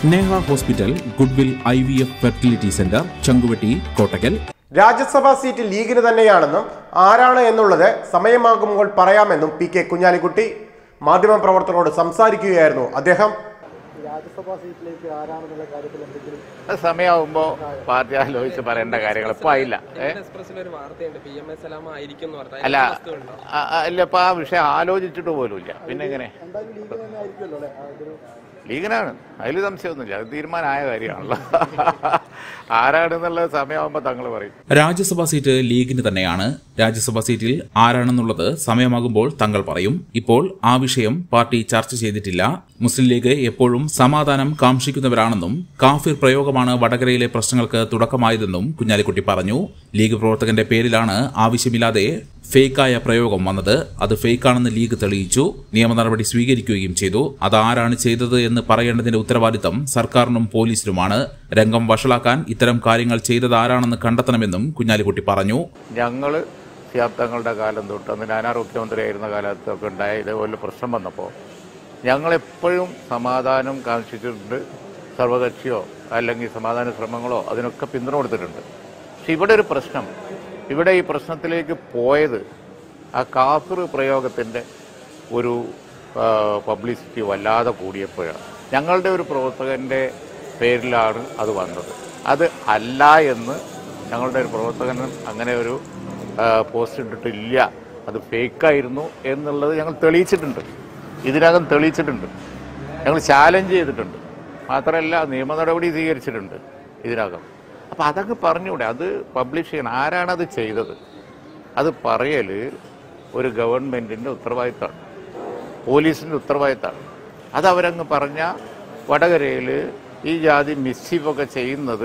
Neha hospital, goodwill IVF fertility centre, Chankuvetty, Kottakkal. രാജ്യസഭാ seat ലീഗിന് തന്നെയാണെന്നും ആരാണ് എന്നുള്ളത് സമയമാകുമ്പോൾ പറയാമെന്നും PK കുഞ്ഞാലിക്കുട്ടി മാധ്യമപ്രവർത്തകരോട് സംസാരിക്കുകയായിരുന്നു അദ്ദേഹം. രാജ്യസഭാ സീറ്റിലേക്ക് ആരാണെന്നുള്ള കാര്യത്തിൽ എന്തെങ്കിലും സമയമാകുമ്പോൾ പാർട്ടി ആലോചിച്ച് പറയേണ്ട കാര്യങ്ങൾ ഇപ്പൊ ആയില്ല. അല്ല ഇപ്പൊ ആ വിഷയം ആലോചിച്ചിട്ട് പോലും ഇല്ല. പിന്നെ എങ്ങനെ ലീഗിനാണ്, അതിൽ സംശയമൊന്നുമില്ല. അത് തീരുമാനമായ കാര്യമാണല്ലോ. ആരാണെന്നുള്ളത് സമയമാകുമ്പോൾ തങ്ങൾ പറയും. രാജ്യസഭാ സീറ്റ് ലീഗിന് തന്നെയാണ്. രാജ്യസഭാ സീറ്റിൽ ആരാണെന്നുള്ളത് സമയമാകുമ്പോൾ തങ്ങൾ പറയും. ഇപ്പോൾ ആ വിഷയം പാർട്ടി ചർച്ച ചെയ്തിട്ടില്ല. മുസ്ലിം ലീഗ് എപ്പോഴും സമാധാനം കാംക്ഷിക്കുന്നവരാണെന്നും കാഫിർ പ്രയോഗമാണ് വടകരയിലെ പ്രശ്നങ്ങൾക്ക് തുടക്കമായതെന്നും കുഞ്ഞാലിക്കുട്ടി പറഞ്ഞു. ലീഗ് പ്രവർത്തകന്റെ പേരിലാണ് ആവശ്യമില്ലാതെ ഫേക്കായ പ്രയോഗം വന്നത്. അത് ഫേക്കാണെന്ന് ലീഗ് തെളിയിച്ചു. നിയമ നടപടി സ്വീകരിക്കുകയും ചെയ്തു. അതാരാണ് ചെയ്തത് എന്ന് പറയേണ്ടതിന്റെ ഉത്തരവാദിത്തം സർക്കാരിനും പോലീസിനുമാണ്. രംഗം വഷളാക്കാൻ ഇത്തരം കാര്യങ്ങൾ ചെയ്തത് ആരാണെന്ന് കണ്ടെത്തണമെന്നും കുഞ്ഞാലിക്കുട്ടി പറഞ്ഞു. ഞങ്ങൾ ശാബ്ദങ്ങളുടെ കാലം തൊട്ട് അന്ന് നാനാർ മുഖ്യമന്ത്രിയായിരുന്ന കാലത്തൊക്കെ ഉണ്ടായ ഇതേപോലെ പ്രശ്നം വന്നപ്പോൾ ഞങ്ങളെപ്പോഴും സമാധാനം കാംക്ഷിച്ചിട്ടുണ്ട്. സർവകക്ഷിയോ അല്ലെങ്കിൽ സമാധാന ശ്രമങ്ങളോ അതിനൊക്കെ പിന്തുണ കൊടുത്തിട്ടുണ്ട്. പക്ഷെ ഇവിടെ ഒരു പ്രശ്നം, ഇവിടെ ഈ പ്രശ്നത്തിലേക്ക് പോയത് ആ കാഫിർ പ്രയോഗത്തിൻ്റെ ഒരു പബ്ലിസിറ്റി വല്ലാതെ കൂടിയപ്പോഴാണ്. ഞങ്ങളുടെ ഒരു പ്രവർത്തകൻ്റെ പേരിലാണ് അത് വന്നത്. അത് അല്ല എന്ന് ഞങ്ങളുടെ ഒരു പ്രവർത്തകൻ അങ്ങനെ ഒരു പോസ്റ്റ് ഇട്ടിട്ടില്ല, അത് ഫേക്കായിരുന്നു എന്നുള്ളത് ഞങ്ങൾ തെളിയിച്ചിട്ടുണ്ട്. ഇതിനകം തെളിയിച്ചിട്ടുണ്ട്. ഞങ്ങൾ ചാലഞ്ച് ചെയ്തിട്ടുണ്ട്. മാത്രമല്ല നിയമ നടപടി സ്വീകരിച്ചിട്ടുണ്ട് ഇതിനകം. അപ്പം അതൊക്കെ പറഞ്ഞൂടെ, അത് പബ്ലിഷ് ചെയ്യണം. ആരാണത് ചെയ്തത് അത് പറയൽ ഒരു ഗവൺമെൻറ്റിൻ്റെ ഉത്തരവാദിത്തമാണ്, പോലീസിൻ്റെ ഉത്തരവാദിത്തമാണ്. അത് അവരങ്ങ് പറഞ്ഞാൽ വടകരയിൽ ഈ ജാതി മിസ്സീഫൊക്കെ ചെയ്യുന്നത്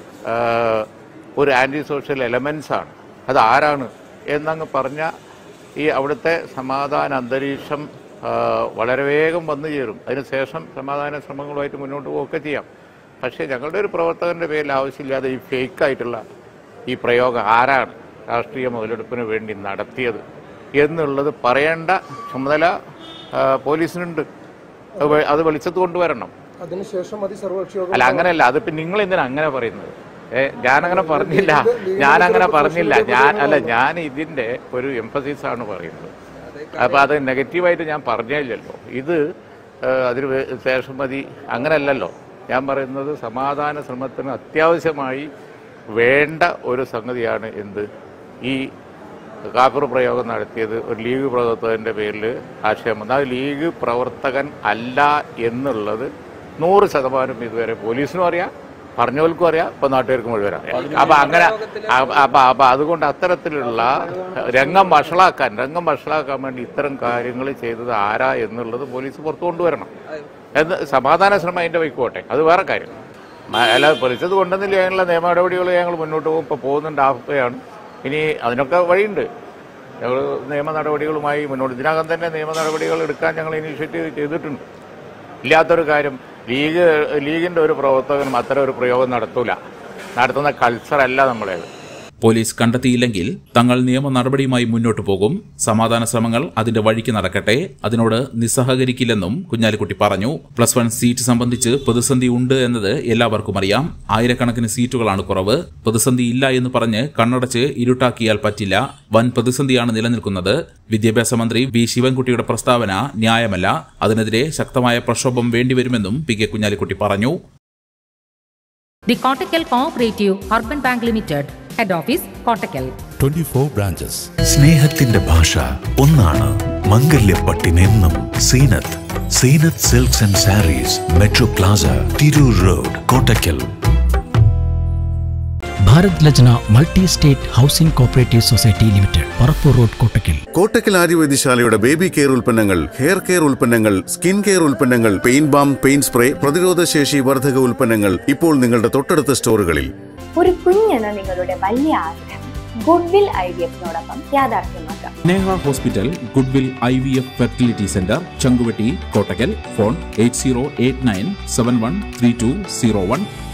ഒരു ആൻറ്റി സോഷ്യൽ എലമെൻസാണ്. അത് ആരാണ് എന്നങ്ങ് പറഞ്ഞാൽ ഈ അവിടുത്തെ സമാധാന അന്തരീക്ഷം വളരെ വേഗം വന്നു ചേരും. അതിനുശേഷം സമാധാന ശ്രമങ്ങളുമായിട്ട് മുന്നോട്ട് പോവുകയൊക്കെ ചെയ്യാം. പക്ഷേ ഞങ്ങളുടെ ഒരു പ്രവർത്തകൻ്റെ പേരിൽ ആവശ്യമില്ലാതെ ഈ ഫേക്കായിട്ടുള്ള ഈ പ്രയോഗം ആരാണ് രാഷ്ട്രീയ മുതലെടുപ്പിന് വേണ്ടി നടത്തിയത് എന്നുള്ളത് പറയേണ്ട ചുമതല പോലീസിനുണ്ട്. അത് വെളിച്ചത്ത് കൊണ്ടുവരണം. അല്ല അങ്ങനെയല്ല, അതിപ്പോൾ നിങ്ങൾ എന്തിനാ അങ്ങനെ പറയുന്നത്? ഞാനങ്ങനെ പറഞ്ഞില്ല, ഞാൻ ഇതിൻ്റെ ഒരു എംഫസിസാണ് പറയുന്നത്. അപ്പോൾ അത് നെഗറ്റീവായിട്ട് ഞാൻ പറഞ്ഞില്ലല്ലോ. ഇത് അതിന് ശേഷം മതി അങ്ങനെയല്ലല്ലോ. ഞാൻ പറയുന്നത് സമാധാന ശ്രമത്തിന് അത്യാവശ്യമായി വേണ്ട ഒരു സംഗതിയാണ് എന്ത്, ഈ കാഫിർ പ്രയോഗം നടത്തിയത് ഒരു ലീഗ് പ്രവർത്തകൻ്റെ പേരിൽ ആശയം വന്നു. അത് ലീഗ് പ്രവർത്തകൻ അല്ല എന്നുള്ളത് 100% ഇതുവരെ പോലീസിനും അറിയാം, പറഞ്ഞവർക്കും അറിയാം, ഇപ്പം നാട്ടുകാർക്കും മുഴുവൻ അറിയാം. അപ്പം അങ്ങനെ അപ്പം അതുകൊണ്ട് അത്തരത്തിലുള്ള രംഗം വഷളാക്കാൻ വേണ്ടി ഇത്തരം കാര്യങ്ങൾ ചെയ്തത് ആരാ എന്നുള്ളത് പോലീസ് പുറത്തു കൊണ്ടുവരണം. സമാധാന ശ്രമം അതിൻ്റെ വയ്ക്കോട്ടെ, അത് വേറെ കാര്യം. അല്ലാതെ പൊലിച്ചത് കൊണ്ടെന്നില്ല ഞങ്ങളുടെ നിയമ നടപടികൾ ഞങ്ങൾ മുന്നോട്ട് പോകും. ഇപ്പോൾ പോകുന്നുണ്ട്, ആഫ്റ്റയാണ്. ഇനി അതിനൊക്കെ വഴിയുണ്ട്. ഞങ്ങൾ നിയമ നടപടികളുമായി മുന്നോട്ട് ഇതിനകം തന്നെ നിയമ നടപടികൾ എടുക്കാൻ ഞങ്ങൾ ഇനീഷ്യേറ്റീവ് ചെയ്തിട്ടുണ്ട്. ഇല്ലാത്തൊരു കാര്യം, ലീഗിൻ്റെ ഒരു പ്രവർത്തകനും അത്തരം ഒരു പ്രയോഗം നടത്തുന്ന കൾച്ചറല്ല നമ്മളേത്. പോലീസ് കണ്ടെത്തിയില്ലെങ്കിൽ തങ്ങൾ നിയമ നടപടിയുമായി മുന്നോട്ടു പോകും. സമാധാന ശ്രമങ്ങൾ അതിന്റെ വഴിക്ക് നടക്കട്ടെ, അതിനോട് നിസ്സഹകരിക്കില്ലെന്നും കുഞ്ഞാലിക്കുട്ടി പറഞ്ഞു. +1 സീറ്റ് സംബന്ധിച്ച് പ്രതിസന്ധി ഉണ്ട് എന്നത് എല്ലാവർക്കും അറിയാം. ആയിരക്കണക്കിന് സീറ്റുകളാണ് കുറവ്. പ്രതിസന്ധി ഇല്ല എന്ന് പറഞ്ഞ് കണ്ണടച്ച് ഇരുട്ടാക്കിയാൽ പറ്റില്ല. വൻ പ്രതിസന്ധിയാണ് നിലനിൽക്കുന്നത്. വിദ്യാഭ്യാസ മന്ത്രി V. ശിവൻകുട്ടിയുടെ പ്രസ്താവന ന്യായമല്ല. അതിനെതിരെ ശക്തമായ പ്രക്ഷോഭം വേണ്ടിവരുമെന്നും PK കുഞ്ഞാലിക്കുട്ടി പറഞ്ഞു. The Kottakkal Cooperative Urban Bank Limited, Head Office, Kottakkal. 24 branches. സ്നേഹത്തിന്റെ ഭാഷ ഒന്നാണ്. മംഗല്യപ്പട്ടിനെന്നും Seenath silks and sarees, metro plaza, Tirur road, Kottakkal. Bharat Lajna multi state housing cooperative society limited, Parappur road, Kottakkal. Kottakkal ആര്യവൈദ്യശാലയുടെ ബേബി കെയർ ഉൽപ്പന്നങ്ങൾ, ഹെയർ കെയർ ഉൽപ്പന്നങ്ങൾ, സ്കിൻ കെയർ ഉൽപ്പന്നങ്ങൾ, പെയിന്റ് ബാം, പെയിന്റ് സ്പ്രേ, പ്രതിരോധശേഷി വർധക ഉൽപ്പന്നങ്ങൾ ഇപ്പോൾ നിങ്ങളുടെ തൊട്ടടുത്ത സ്റ്റോറുകളിൽ. ഒരു കുഞ്ഞെന്ന നിങ്ങളുടെ വലിയ ആഗ്രഹം ഗുഡ്വിൽ IVFനോടൊപ്പം യാഥാർത്ഥ്യമാക്കാം. Neha hospital, goodwill IVF fertility centre, Chankuvetty, Kottakkal. Phone 8089713201.